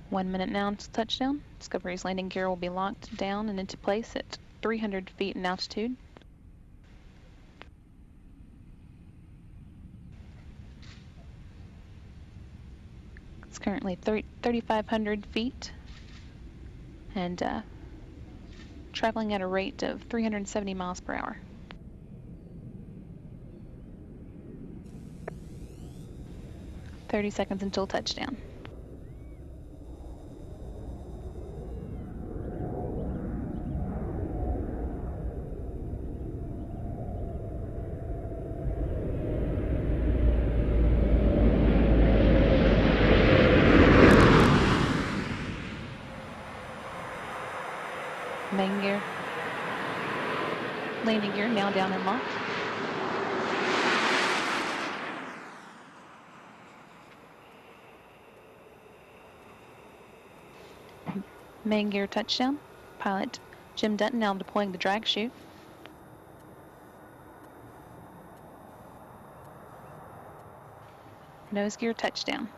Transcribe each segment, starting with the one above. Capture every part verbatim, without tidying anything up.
One minute now to touchdown. Discovery's landing gear will be locked down and into place at three hundred feet in altitude. It's currently thirty-five hundred feet and uh, traveling at a rate of three hundred seventy miles per hour. thirty seconds until touchdown. Main gear, landing gear now down and locked. Main gear touchdown. Pilot Jim Dutton now deploying the drag chute. Nose gear touchdown.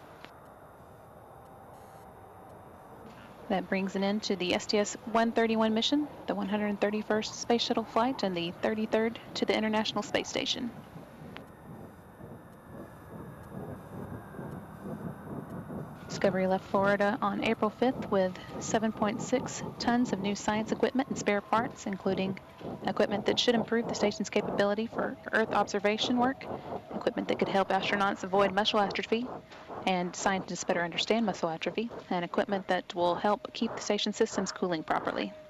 That brings an end to the S T S one thirty-one mission, the one hundred thirty-first Space Shuttle flight, and the thirty-third to the International Space Station. Discovery left Florida on April fifth with seven point six tons of new science equipment and spare parts, including equipment that should improve the station's capability for Earth observation work, equipment that could help astronauts avoid muscle atrophy and scientists better understand muscle atrophy, and equipment that will help keep the station systems cooling properly.